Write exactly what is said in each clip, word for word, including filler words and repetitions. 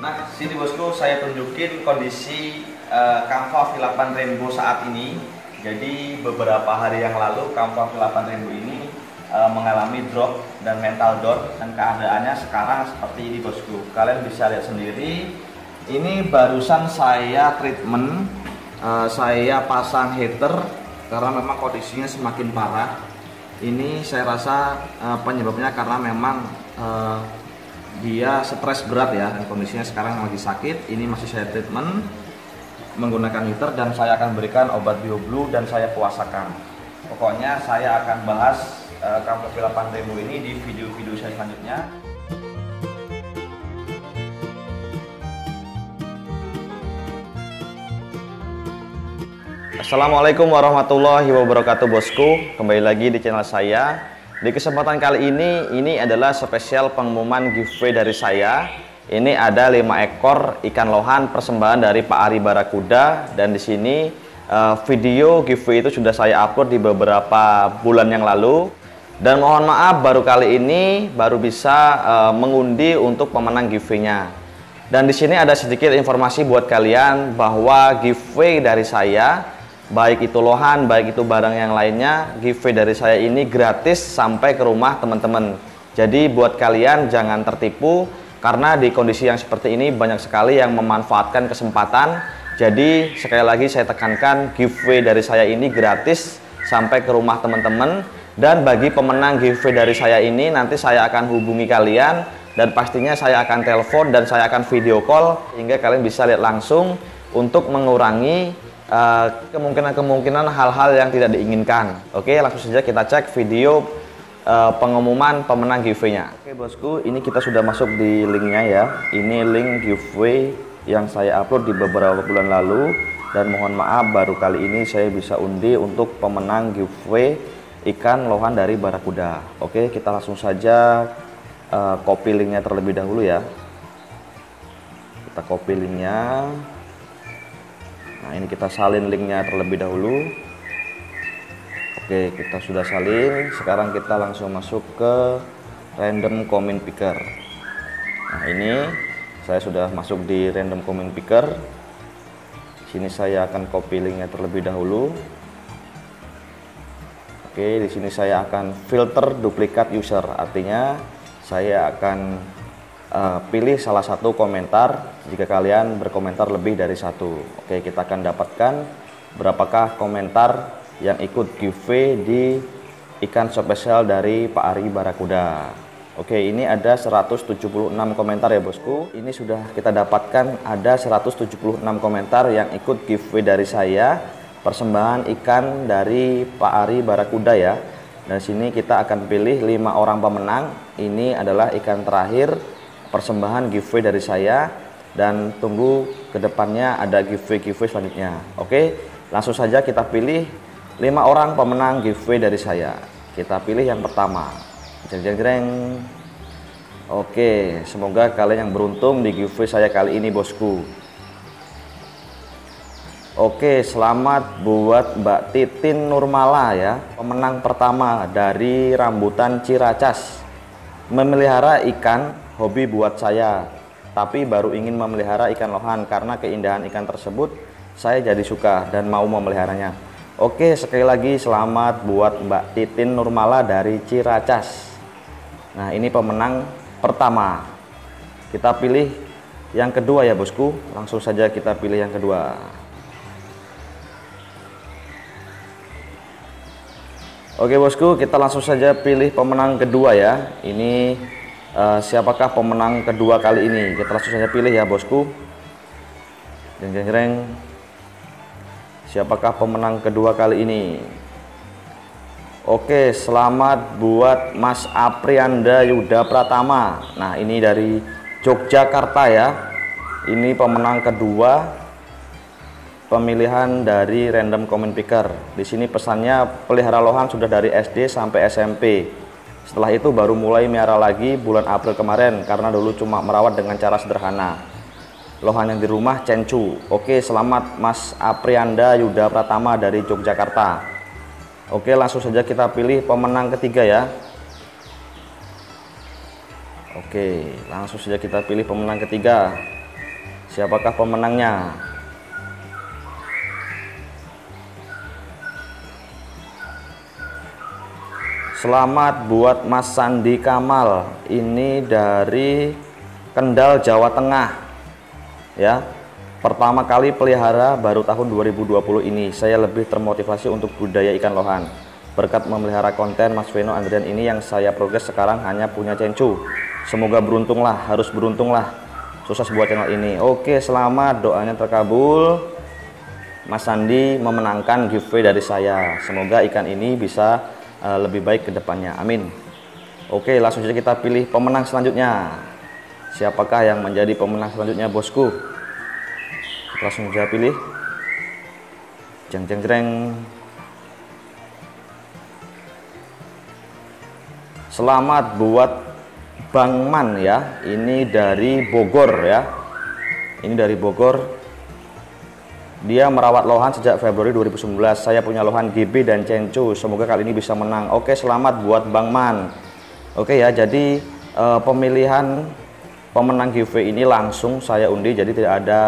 Nah, sini bosku saya tunjukin kondisi uh, Canva V delapan Rainbow saat ini. Jadi beberapa hari yang lalu Canva V delapan Rainbow ini uh, mengalami drop dan mental down, dan keadaannya sekarang seperti ini bosku. Kalian bisa lihat sendiri. Ini barusan saya treatment, uh, saya pasang heater karena memang kondisinya semakin parah. Ini saya rasa uh, penyebabnya karena memang uh, dia stres berat ya, dan kondisinya sekarang lagi sakit. Ini masih saya treatment menggunakan heater, dan saya akan berikan obat BioBlue dan saya puasakan. Pokoknya saya akan bahas uh, Canva V delapan Rainbow ini di video-video saya selanjutnya. Assalamualaikum warahmatullahi wabarakatuh bosku. Kembali lagi di channel saya. Di kesempatan kali ini, ini adalah spesial pengumuman giveaway dari saya. Ini ada lima ekor ikan lohan persembahan dari Pak Ari Barakuda, dan di sini uh, video giveaway itu sudah saya upload di beberapa bulan yang lalu. Dan mohon maaf baru kali ini baru bisa uh, mengundi untuk pemenang giveaway-nya. Dan di sini ada sedikit informasi buat kalian bahwa giveaway dari saya, baik itu lohan, baik itu barang yang lainnya, giveaway dari saya ini gratis sampai ke rumah teman-teman. Jadi buat kalian jangan tertipu, karena di kondisi yang seperti ini banyak sekali yang memanfaatkan kesempatan. Jadi sekali lagi saya tekankan, giveaway dari saya ini gratis sampai ke rumah teman-teman. Dan bagi pemenang giveaway dari saya ini, nanti saya akan hubungi kalian, dan pastinya saya akan telepon dan saya akan video call hingga kalian bisa lihat langsung untuk mengurangi kemungkinan-kemungkinan uh, hal-hal yang tidak diinginkan. Oke, langsung saja kita cek video uh, pengumuman pemenang giveaway-nya. Oke bosku, ini kita sudah masuk di linknya ya. Ini link giveaway yang saya upload di beberapa bulan lalu, dan mohon maaf baru kali ini saya bisa undi untuk pemenang giveaway ikan lohan dari Barakuda. Oke, kita langsung saja uh, copy linknya terlebih dahulu ya. Kita copy linknya. Nah, ini kita salin linknya terlebih dahulu. Oke, kita sudah salin. Sekarang kita langsung masuk ke random comment picker. Nah, ini saya sudah masuk di random comment picker. Sini saya akan copy linknya terlebih dahulu. Oke, di sini saya akan filter duplikat user. Artinya saya akan Uh, pilih salah satu komentar jika kalian berkomentar lebih dari satu. Oke, kita akan dapatkan berapakah komentar yang ikut giveaway di ikan spesial dari Pak Ari Barakuda. Oke, ini ada seratus tujuh puluh enam komentar ya bosku. Ini sudah kita dapatkan ada seratus tujuh puluh enam komentar yang ikut giveaway dari saya, persembahan ikan dari Pak Ari Barakuda ya. Dan sini kita akan pilih lima orang pemenang. Ini adalah ikan terakhir persembahan giveaway dari saya, dan tunggu kedepannya ada giveaway-giveaway selanjutnya. Oke, langsung saja kita pilih lima orang pemenang giveaway dari saya. Kita pilih yang pertama. Jeng jeng jeng. Oke, semoga kalian yang beruntung di giveaway saya kali ini bosku. Oke, selamat buat Mbak Titin Nurmala ya, pemenang pertama dari Rambutan Ciracas. Memelihara ikan hobi buat saya, tapi baru ingin memelihara ikan lohan karena keindahan ikan tersebut saya jadi suka dan mau memeliharanya. Oke, sekali lagi selamat buat Mbak Titin Nurmala dari Ciracas. Nah, ini pemenang pertama. Kita pilih yang kedua ya bosku. Langsung saja kita pilih yang kedua. Oke bosku, kita langsung saja pilih pemenang kedua ya. Ini uh, siapakah pemenang kedua kali ini? Kita langsung saja pilih ya bosku. Jeng jeng jeng. Siapakah pemenang kedua kali ini? Oke, selamat buat Mas Aprianda Yuda Pratama. Nah, ini dari Yogyakarta ya. Ini pemenang kedua pemilihan dari random comment picker. Di sini pesannya pelihara lohan sudah dari S D sampai S M P. Setelah itu baru mulai melihara lagi bulan April kemarin karena dulu cuma merawat dengan cara sederhana. Lohan yang di rumah cencu. Oke, selamat Mas Aprianda Yuda Pratama dari Yogyakarta. Oke, langsung saja kita pilih pemenang ketiga ya. Oke, langsung saja kita pilih pemenang ketiga. Siapakah pemenangnya? Selamat buat Mas Sandi Kamal. Ini dari Kendal, Jawa Tengah. Ya. Pertama kali pelihara baru tahun dua ribu dua puluh ini. Saya lebih termotivasi untuk budaya ikan lohan. Berkat memelihara konten Mas Veno Andrian ini yang saya progres sekarang hanya punya cencu. Semoga beruntunglah, harus beruntunglah. Sukses buat channel ini. Oke, selamat, doanya terkabul. Mas Sandi memenangkan giveaway dari saya. Semoga ikan ini bisa uh, lebih baik ke depannya. Amin. Oke, langsung saja kita pilih pemenang selanjutnya. Siapakah yang menjadi pemenang selanjutnya, bosku? Kita langsung saja pilih. Jeng jeng jeng. Selamat buat Bang Man ya. Ini dari Bogor ya. Ini dari Bogor. Dia merawat lohan sejak Februari dua ribu sembilan belas. Saya punya lohan G B dan cencu. Semoga kali ini bisa menang. Oke, selamat buat Bang Man. Oke ya, jadi uh, pemilihan pemenang giveaway ini langsung saya undi. Jadi tidak ada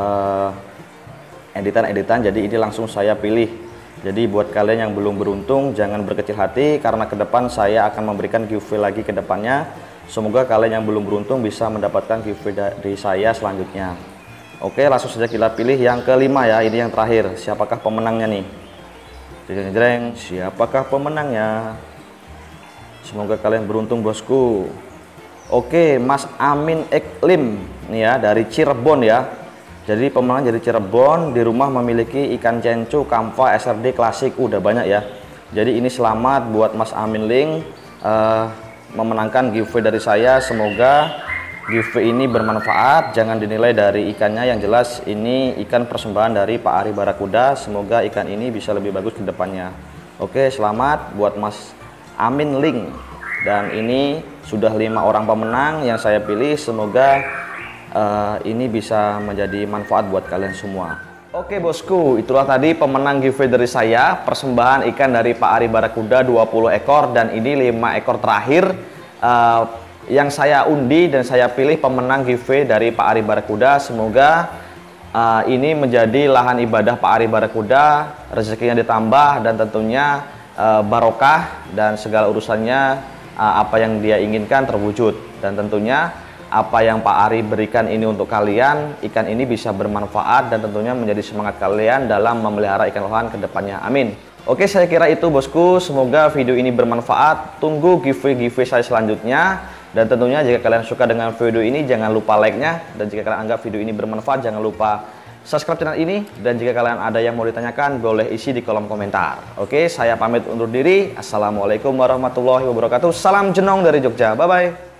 editan-editan. Uh, jadi ini langsung saya pilih. Jadi buat kalian yang belum beruntung, jangan berkecil hati karena ke depan saya akan memberikan giveaway lagi ke depannya. Semoga kalian yang belum beruntung bisa mendapatkan giveaway dari saya selanjutnya. Oke, langsung saja kita pilih yang kelima ya. Ini yang terakhir. Siapakah pemenangnya nih? Jreng jreng. Siapakah pemenangnya? Semoga kalian beruntung, bosku. Oke, Mas Amin Iklim nih ya, dari Cirebon ya. Jadi pemenang dari Cirebon, di rumah memiliki ikan cencu Kamfa S R D klasik. Udah banyak ya. Jadi ini selamat buat Mas Amin Ling uh, memenangkan giveaway dari saya. Semoga giveaway ini bermanfaat, jangan dinilai dari ikannya, yang jelas ini ikan persembahan dari Pak Ari Barakuda. Semoga ikan ini bisa lebih bagus ke depannya. Oke, selamat buat Mas Amin Ling. Dan ini sudah lima orang pemenang yang saya pilih. Semoga uh, ini bisa menjadi manfaat buat kalian semua. Oke bosku, itulah tadi pemenang giveaway dari saya. Persembahan ikan dari Pak Ari Barakuda dua puluh ekor, dan ini lima ekor terakhir uh, yang saya undi dan saya pilih pemenang giveaway dari Pak Ari Barakuda. Semoga uh, ini menjadi lahan ibadah Pak Ari Barakuda, rezekinya ditambah dan tentunya uh, barokah dan segala urusannya uh, apa yang dia inginkan terwujud. Dan tentunya apa yang Pak Ari berikan ini untuk kalian, ikan ini bisa bermanfaat dan tentunya menjadi semangat kalian dalam memelihara ikan lohan ke depannya. Amin. Oke, saya kira itu bosku. Semoga video ini bermanfaat. Tunggu giveaway-giveaway saya selanjutnya. Dan tentunya jika kalian suka dengan video ini, jangan lupa like-nya. Dan jika kalian anggap video ini bermanfaat, jangan lupa subscribe channel ini. Dan jika kalian ada yang mau ditanyakan, boleh isi di kolom komentar. Oke, saya pamit undur diri. Assalamualaikum warahmatullahi wabarakatuh. Salam jenong dari Jogja. Bye-bye.